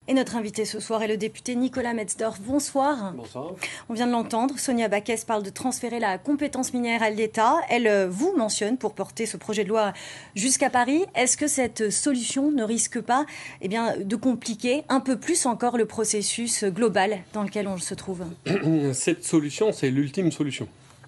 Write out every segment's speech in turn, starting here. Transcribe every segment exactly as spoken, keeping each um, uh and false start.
Et notre invité ce soir est le député Nicolas Metzdorf. Bonsoir. Bonsoir. On vient de l'entendre, Sonia Backès parle de transférer la compétence minière à l'État. Elle vous mentionne pour porter ce projet de loi jusqu'à Paris. Est-ce que cette solution ne risque pas eh bien, de compliquer un peu plus encore le processus global dans lequel on se trouve? Cette solution, c'est l'ultime solution.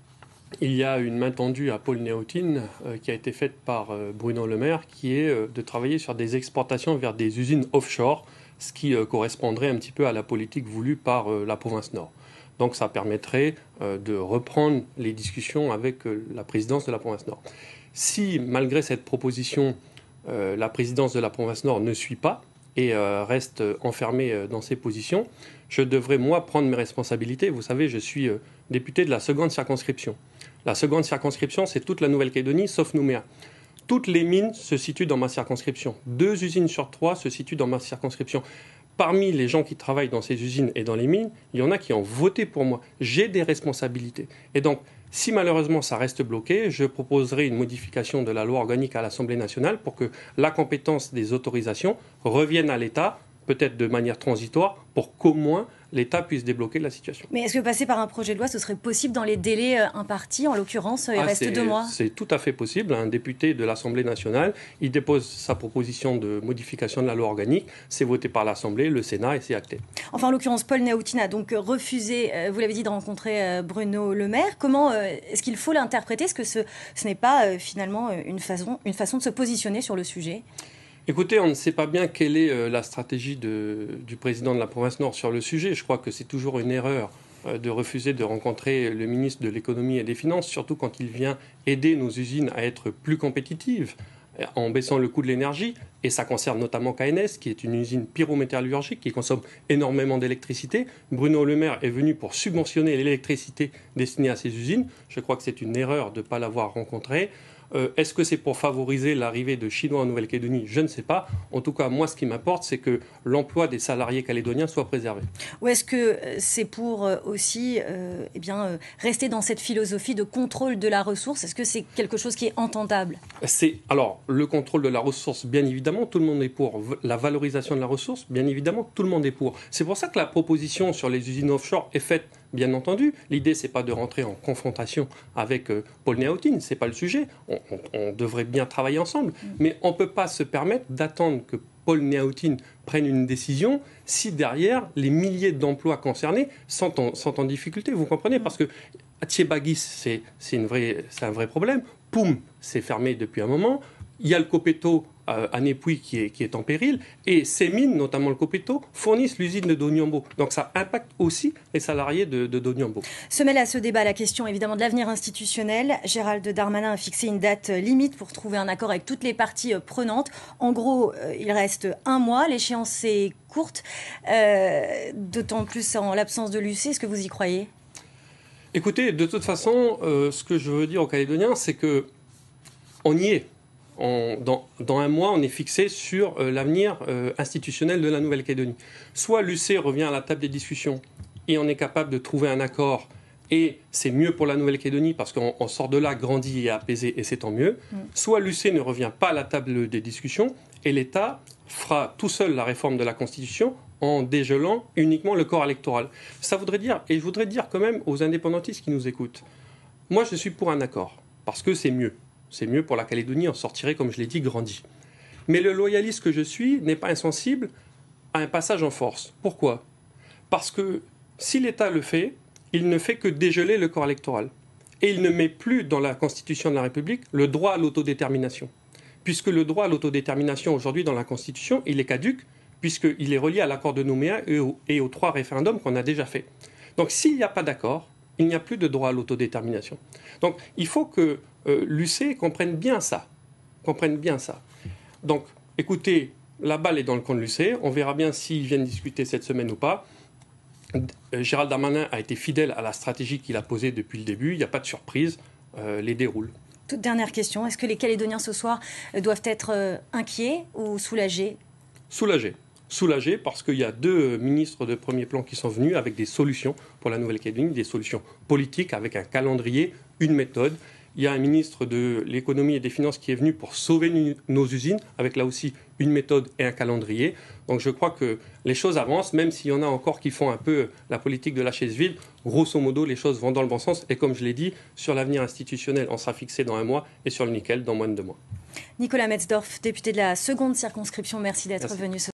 Il y a une main tendue à Paul Néautine euh, qui a été faite par euh, Bruno Le Maire, qui est euh, de travailler sur des exportations vers des usines offshore, ce qui euh, correspondrait un petit peu à la politique voulue par euh, la province Nord. Donc ça permettrait euh, de reprendre les discussions avec euh, la présidence de la province Nord. Si, malgré cette proposition, euh, la présidence de la province Nord ne suit pas et euh, reste enfermée euh, dans ses positions, je devrais, moi, prendre mes responsabilités. Vous savez, je suis euh, député de la seconde circonscription. La seconde circonscription, c'est toute la Nouvelle-Calédonie, sauf Nouméa. Toutes les mines se situent dans ma circonscription. Deux usines sur trois se situent dans ma circonscription. Parmi les gens qui travaillent dans ces usines et dans les mines, il y en a qui ont voté pour moi. J'ai des responsabilités. Et donc, si malheureusement ça reste bloqué, je proposerai une modification de la loi organique à l'Assemblée nationale pour que la compétence des autorisations revienne à l'État, peut-être de manière transitoire, pour qu'au moins l'État puisse débloquer la situation. Mais est-ce que passer par un projet de loi, ce serait possible dans les délais impartis? En l'occurrence, il ah, reste deux mois. C'est tout à fait possible. Un député de l'Assemblée nationale, il dépose sa proposition de modification de la loi organique, c'est voté par l'Assemblée, le Sénat et c'est acté. Enfin, en l'occurrence, Paul Néautine a donc refusé, vous l'avez dit, de rencontrer Bruno Le Maire. Comment est-ce qu'il faut l'interpréter? Est-ce que ce, ce n'est pas finalement une façon, une façon de se positionner sur le sujet? Écoutez, on ne sait pas bien quelle est euh, la stratégie de, du président de la province Nord sur le sujet. Je crois que c'est toujours une erreur euh, de refuser de rencontrer le ministre de l'économie et des finances, surtout quand il vient aider nos usines à être plus compétitives en baissant le coût de l'énergie. Et ça concerne notamment K N S, qui est une usine pyrométallurgique qui consomme énormément d'électricité. Bruno Le Maire est venu pour subventionner l'électricité destinée à ces usines. Je crois que c'est une erreur de ne pas l'avoir rencontré. Euh, est-ce que c'est pour favoriser l'arrivée de Chinois en Nouvelle-Calédonie? Je ne sais pas. En tout cas, moi, ce qui m'importe, c'est que l'emploi des salariés calédoniens soit préservé. Ou est-ce que c'est pour aussi euh, eh bien, euh, rester dans cette philosophie de contrôle de la ressource? Est-ce que c'est quelque chose qui est entendable? C'est, alors, le contrôle de la ressource, bien évidemment, tout le monde est pour. La valorisation de la ressource, bien évidemment, tout le monde est pour. C'est pour ça que la proposition sur les usines offshore est faite. Bien entendu, l'idée, c'est pas de rentrer en confrontation avec euh, Paul Néautine, c'est pas le sujet. On, on, on devrait bien travailler ensemble, mmh. mais on peut pas se permettre d'attendre que Paul Néautine prenne une décision si derrière les milliers d'emplois concernés sont en, sont en difficulté. Vous comprenez? Parce que Atchébagis, c'est, c'est, une vraie, c'est un vrai problème. Poum, c'est fermé depuis un moment. Il y a le Copeto euh, à Népouy qui est, qui est en péril. Et ces mines, notamment le Copeto, fournissent l'usine de Doniambo. Donc ça impacte aussi les salariés de, de Doniambo. Se mêle à ce débat la question évidemment de l'avenir institutionnel. Gérald Darmanin a fixé une date limite pour trouver un accord avec toutes les parties prenantes. En gros, euh, il reste un mois. L'échéance est courte, euh, d'autant plus en l'absence de l'U C. Est-ce que vous y croyez? Écoutez, de toute façon, euh, ce que je veux dire aux Calédoniens, c'est que on y est. On, dans, dans un mois, on est fixé sur euh, l'avenir euh, institutionnel de la Nouvelle-Calédonie. Soit l'U C revient à la table des discussions et on est capable de trouver un accord et c'est mieux pour la Nouvelle-Calédonie parce qu'on on sort de là grandi et apaisé et c'est tant mieux. Mm. Soit l'U C ne revient pas à la table des discussions et l'État fera tout seul la réforme de la Constitution en dégelant uniquement le corps électoral. Ça voudrait dire, et je voudrais dire quand même aux indépendantistes qui nous écoutent, moi je suis pour un accord parce que c'est mieux. C'est mieux pour la Calédonie, on sortirait, comme je l'ai dit, grandi. Mais le loyaliste que je suis n'est pas insensible à un passage en force. Pourquoi? Parce que si l'État le fait, il ne fait que dégeler le corps électoral. Et il ne met plus dans la Constitution de la République le droit à l'autodétermination. Puisque le droit à l'autodétermination, aujourd'hui, dans la Constitution, il est caduc, puisqu'il est relié à l'accord de Nouméa et aux, et aux trois référendums qu'on a déjà faits. Donc s'il n'y a pas d'accord, il n'y a plus de droit à l'autodétermination. Donc il faut que euh, l'U C comprenne bien ça. Comprenne bien ça. Donc écoutez, la balle est dans le camp de l'U C. On verra bien s'ils viennent discuter cette semaine ou pas. Euh, Gérald Darmanin a été fidèle à la stratégie qu'il a posée depuis le début. Il n'y a pas de surprise. Euh, les déroule. Toute dernière question. Est-ce que les Calédoniens ce soir doivent être euh, inquiets ou soulagés? Soulagés. Soulagés parce qu'il y a deux ministres de premier plan qui sont venus avec des solutions pour la Nouvelle-Calédonie, des solutions politiques avec un calendrier, une méthode. Il y a un ministre de l'économie et des finances qui est venu pour sauver nos usines, avec là aussi une méthode et un calendrier. Donc je crois que les choses avancent, même s'il y en a encore qui font un peu la politique de la chaise vide. Grosso modo, les choses vont dans le bon sens. Et comme je l'ai dit, sur l'avenir institutionnel, on sera fixé dans un mois, et sur le nickel, dans moins de deux mois. Nicolas Metzdorf, député de la seconde circonscription, merci d'être venu ce